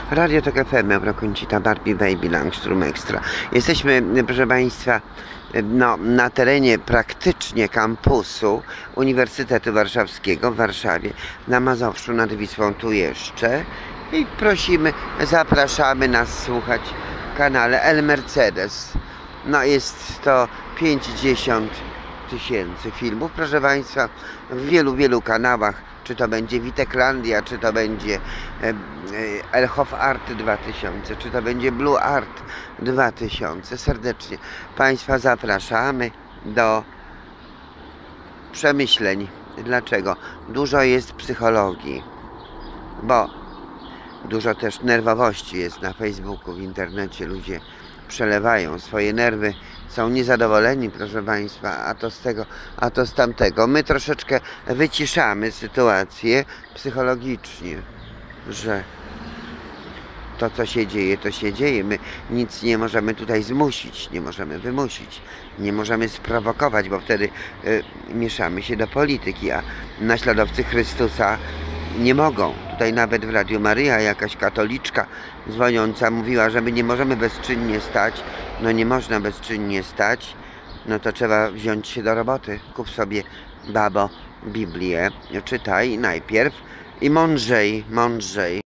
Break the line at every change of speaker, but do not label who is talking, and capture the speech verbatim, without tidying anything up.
Radio Tok F M, Eurokoncita, Barbie, Baby, Langstrom Extra. Jesteśmy, proszę Państwa, no, na terenie praktycznie kampusu Uniwersytetu Warszawskiego w Warszawie, na Mazowszu, nad Wisłą, tu jeszcze. I prosimy, zapraszamy nas słuchać w kanale El Mercedes. No, jest to pięćdziesiąt tysięcy filmów, proszę Państwa, w wielu, wielu kanałach. Czy to będzie Witeklandia, czy to będzie Elhof Art dwa tysiące, czy to będzie Blue Art dwa tysiące. Serdecznie Państwa zapraszamy do przemyśleń. Dlaczego? Dużo jest psychologii, bo dużo też nerwowości jest na Facebooku, w internecie. Ludzie przelewają swoje nerwy, są niezadowoleni, proszę Państwa, a to z tego, a to z tamtego. My troszeczkę wyciszamy sytuację psychologicznie, że to, co się dzieje, to się dzieje. My nic nie możemy tutaj zmusić, nie możemy wymusić, nie możemy sprowokować, bo wtedy y, mieszamy się do polityki, a naśladowcy Chrystusa nie mogą. Tutaj nawet w Radiu Maryja jakaś katoliczka dzwoniąca mówiła, że my nie możemy bezczynnie stać. No nie można bezczynnie stać, no to trzeba wziąć się do roboty. Kup sobie, babo, Biblię, czytaj najpierw i mądrzej, mądrzej.